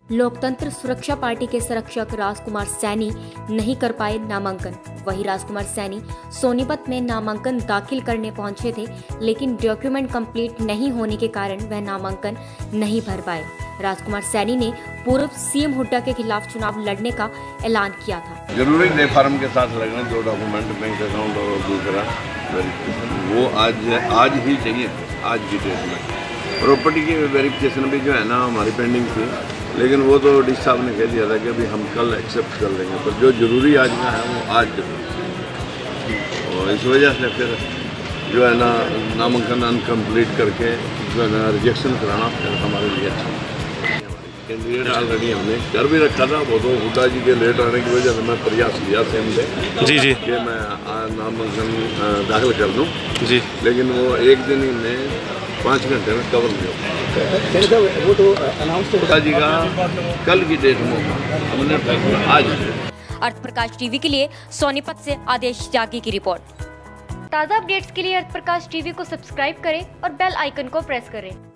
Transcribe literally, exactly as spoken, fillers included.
लोकतंत्र सुरक्षा पार्टी के संरक्षक राजकुमार सैनी नहीं कर पाए नामांकन। वहीं राजकुमार सैनी सोनीपत में नामांकन दाखिल करने पहुंचे थे, लेकिन डॉक्यूमेंट कंप्लीट नहीं होने के कारण वह नामांकन नहीं भर पाए। राजकुमार सैनी ने पूर्व सीएम हुड्डा के खिलाफ चुनाव लड़ने का ऐलान किया था। जरूरी नहीं फार्म के साथ लगने दो डॉक्यूमेंट, बैंक अकाउंट और दूसरा वो आज आज ही चाहिए, आज की डेट में। प्रॉपर्टी की वेरिफिकेशन भी जो है ना हमारी पेंडिंग थी, लेकिन वो तो डी साहब ने कह दिया था कि अभी हम कल एक्सेप्ट कर लेंगे, पर जो जरूरी आज का है वो आज जरूरी। और इस वजह से फिर जो है ना नामांकन अनकम्प्लीट करके जो है ना रिजेक्शन कराना फिर हमारे लिए अच्छा। कैंडिडेट ऑलरेडी हमने कर भी रखा था, वो तो हुड्डा जी के लेट आने की वजह से मैं प्रयास किया सेम डे जी जी कि मैं नामांकन दाखिल कर दूँ जी, लेकिन वो एक दिन ही में पाँच घंटे में कवर नहीं हो। वो तो अनाउंस हुड्डा जी का कल की डेट में हमने फैसला आज। अर्थ प्रकाश टीवी के लिए सोनीपत से आदेश त्यागी की रिपोर्ट। ताज़ा अपडेट्स के लिए अर्थ प्रकाश टीवी को सब्सक्राइब करें और बेल आइकन को प्रेस करें।